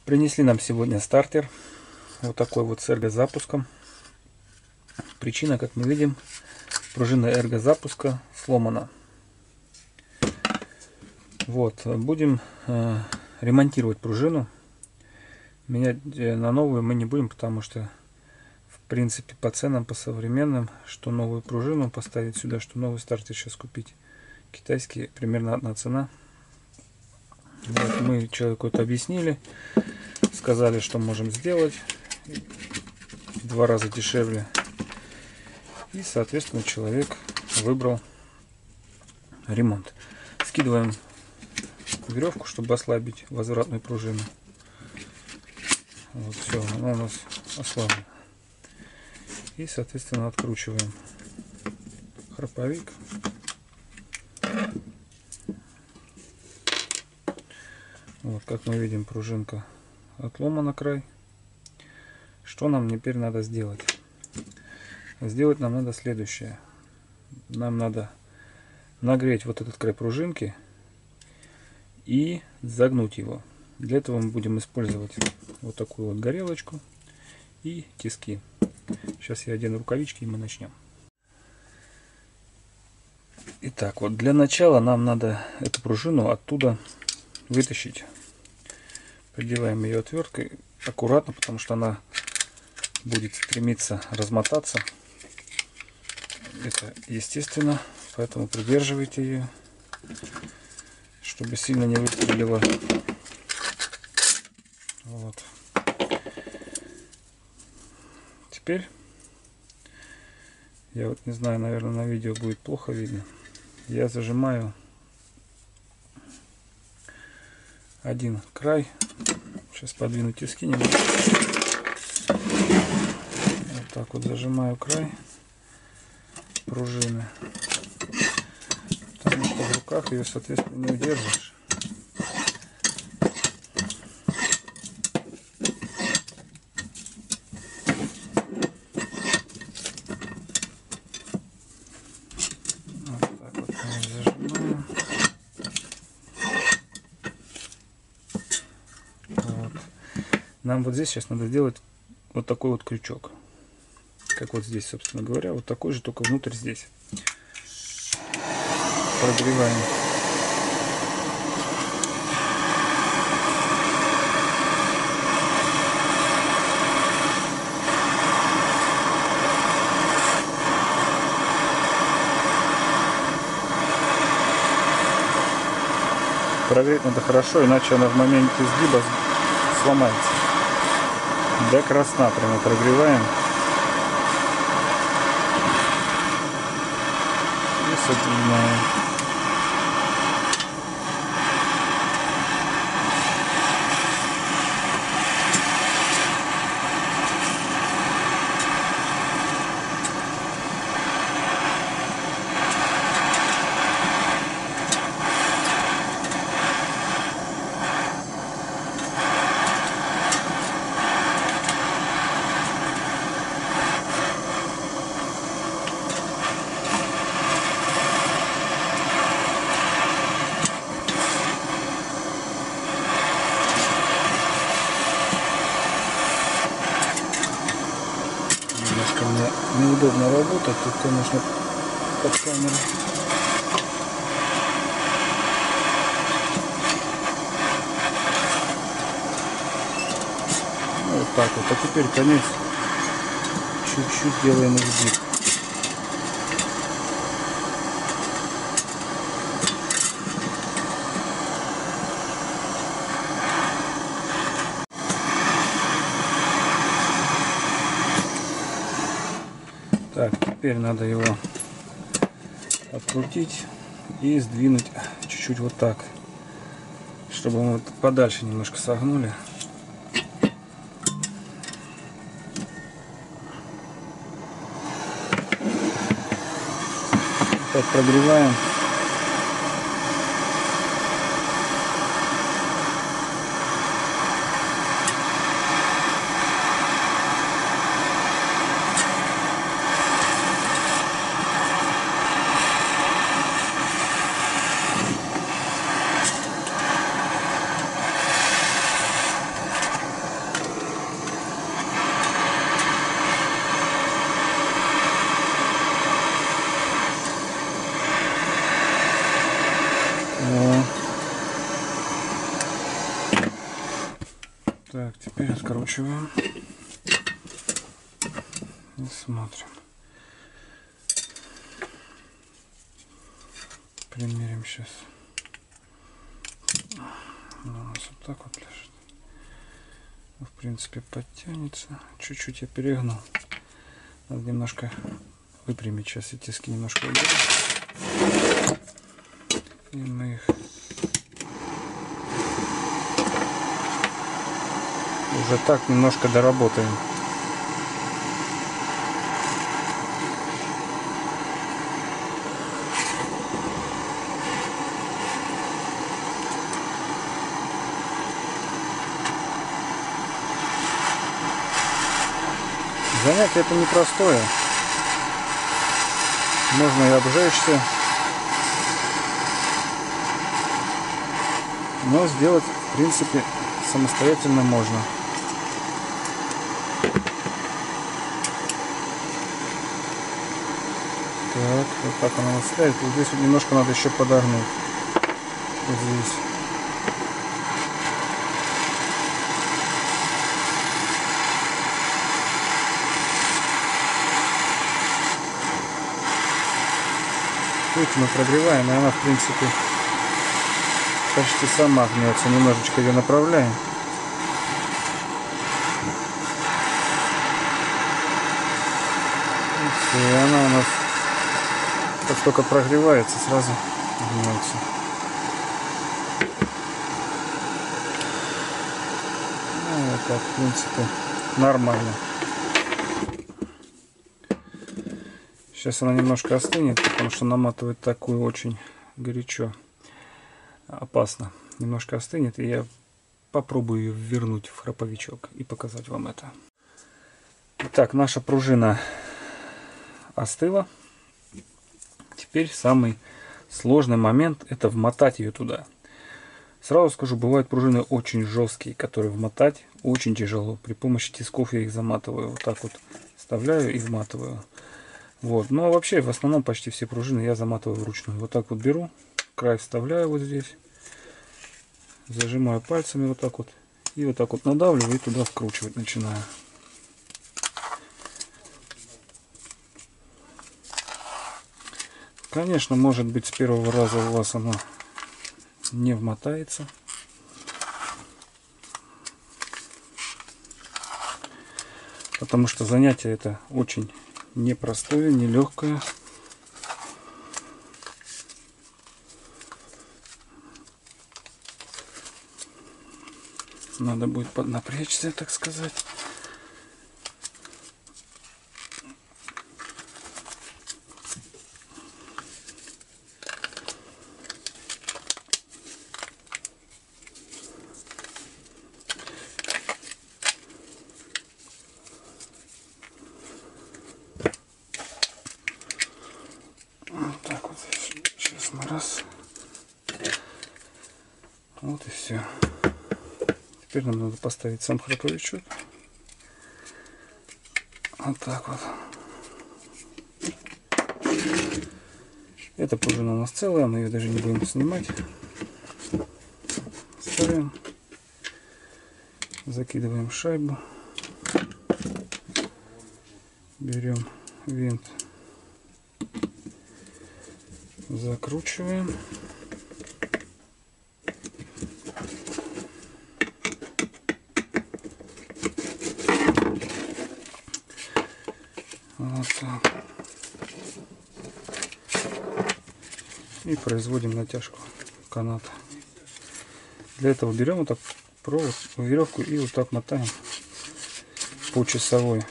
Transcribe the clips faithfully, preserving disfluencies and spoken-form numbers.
Принесли нам сегодня стартер. Вот такой вот с эргозапуском. Причина, как мы видим, пружина эргозапуска сломана. Вот, будем э, ремонтировать пружину. Менять на новую мы не будем, потому что, в принципе, по ценам, по современным, что новую пружину поставить сюда, что новый стартер сейчас купить. Китайский, примерно одна цена. Вот, мы человеку это объяснили, сказали, что можем сделать в два раза дешевле. И, соответственно, человек выбрал ремонт. Скидываем веревку, чтобы ослабить возвратную пружину. Вот, все, она у нас ослаблена. И, соответственно, откручиваем храповик. Вот, как мы видим, пружинка отломана край. Что нам теперь надо сделать? Сделать нам надо следующее. Нам надо нагреть вот этот край пружинки и загнуть его. Для этого мы будем использовать вот такую вот горелочку и тиски. Сейчас я одену рукавички и мы начнем. Итак, вот для начала нам надо эту пружину оттуда вытащить. Продеваем ее отверткой аккуратно, потому что она будет стремиться размотаться. Это естественно, поэтому придерживайте ее, чтобы сильно не выстрелило. Вот. Теперь, я вот не знаю, наверное, на видео будет плохо видно. Я зажимаю один край. Сейчас подвину тиски немного. Вот так вот зажимаю край пружины. Потому что в руках ее, соответственно, не удержишь. Вот так вот зажимаю. Вот. Нам вот здесь сейчас надо сделать вот такой вот крючок. Как вот здесь, собственно говоря, вот такой же, только внутрь здесь. Прогреваем. Прогреть надо хорошо, иначе она в моменте сгиба сломается. До красна прямо прогреваем. И соединяем. Немножко мне неудобно работать, тут, конечно, под камерой. Ну, вот так вот. А теперь конец чуть-чуть делаем изгиб. Так, теперь надо его открутить и сдвинуть чуть-чуть вот так, чтобы мы подальше немножко согнули. Так, прогреваем. Так, теперь откручиваем и смотрим. Примерим сейчас. Она у нас вот так вот лежит. В принципе подтянется. Чуть-чуть я перегнул. Надо немножко выпрямить сейчас эти тиски, немножко уберем. И мы их уже так немножко доработаем. Занятие это непростое. Можно и обжечься, но сделать в принципе самостоятельно можно. Так, вот так она наставит. Вот здесь вот немножко надо еще подогнуть. Вот здесь. Видите, мы прогреваем, и она в принципе почти сама гнется. Немножечко ее направляем. И все, и она у нас, как только прогревается, сразу гнется. Ну, вот так, в принципе, нормально. Сейчас она немножко остынет, потому что наматывать такую очень горячо. Опасно. Немножко остынет, и я попробую ее вернуть в храповичок и показать вам это. Итак, наша пружина остыла. Теперь самый сложный момент — это вмотать ее туда. Сразу скажу, бывают пружины очень жесткие, которые вмотать очень тяжело. При помощи тисков я их заматываю. Вот так вот вставляю и вматываю. Вот. Ну а вообще в основном почти все пружины я заматываю вручную. Вот так вот беру, край вставляю вот здесь, зажимаю пальцами вот так вот и вот так вот надавливаю и туда вкручивать начинаю. Конечно, может быть, с первого раза у вас оно не вмотается. Потому что занятие это очень непростое, нелегкое. Надо будет поднапрячься, так сказать. Вот так вот. Сейчас мы раз. Вот и все. Теперь нам надо поставить сам храповичок. Вот так вот. Эта пружина у нас целая, мы ее даже не будем снимать. Ставим. Закидываем шайбу. Берем винт. Закручиваем. Вот так. И производим натяжку каната. Для этого берем вот так провод, веревку и вот так мотаем по часовой.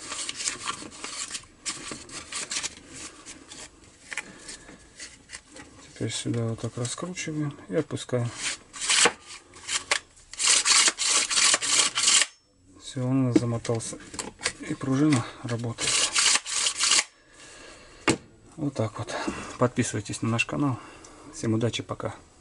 Теперь сюда вот так раскручиваем и опускаем. Все, он у нас замотался. И пружина работает. Вот так вот. Подписывайтесь на наш канал. Всем удачи, пока.